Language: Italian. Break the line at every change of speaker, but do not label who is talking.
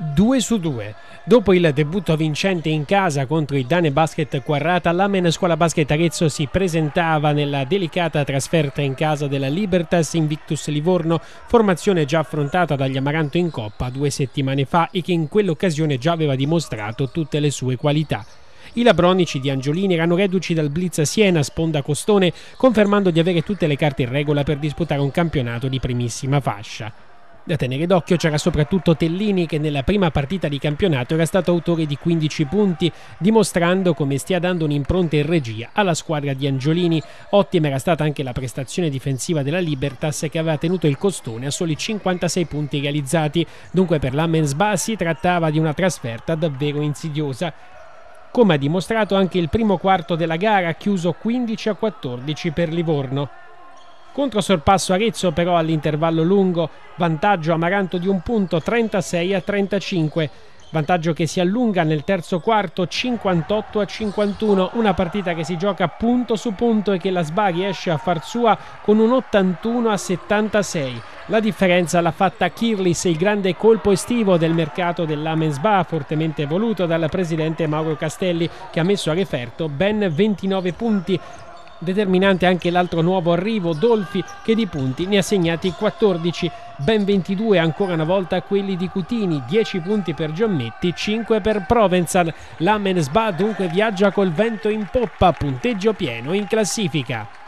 2-2. Dopo il debutto vincente in casa contro il Dane Basket Quarrata, l'Amen Scuola Basket Arezzo si presentava nella delicata trasferta in casa della Libertas Invictus Livorno, formazione già affrontata dagli Amaranto in Coppa 2 settimane fa e che in quell'occasione già aveva dimostrato tutte le sue qualità. I labronici di Angiolini erano reduci dal blitz Siena sponda Costone, confermando di avere tutte le carte in regola per disputare un campionato di primissima fascia. Da tenere d'occhio c'era soprattutto Tellini, che nella prima partita di campionato era stato autore di 15 punti, dimostrando come stia dando un'impronta in regia alla squadra di Angiolini. Ottima era stata anche la prestazione difensiva della Libertas, che aveva tenuto il Costone a soli 56 punti realizzati. Dunque per l'Amen SBA si trattava di una trasferta davvero insidiosa, come ha dimostrato anche il primo quarto della gara, chiuso 15-14 per Livorno. Controsorpasso Arezzo però all'intervallo lungo, vantaggio Amaranto di un punto, 36-35, vantaggio che si allunga nel terzo quarto 58-51, una partita che si gioca punto su punto e che la SBA riesce a far sua con un 81-76. La differenza l'ha fatta Kirlis, il grande colpo estivo del mercato dell'Amen SBA, fortemente voluto dal presidente Mauro Castelli, che ha messo a referto ben 29 punti. Determinante anche l'altro nuovo arrivo, Dolfi, che di punti ne ha segnati 14, ben 22 ancora una volta quelli di Cutini, 10 punti per Giommetti, 5 per Provenzal. L'Amen SBA dunque viaggia col vento in poppa, punteggio pieno in classifica.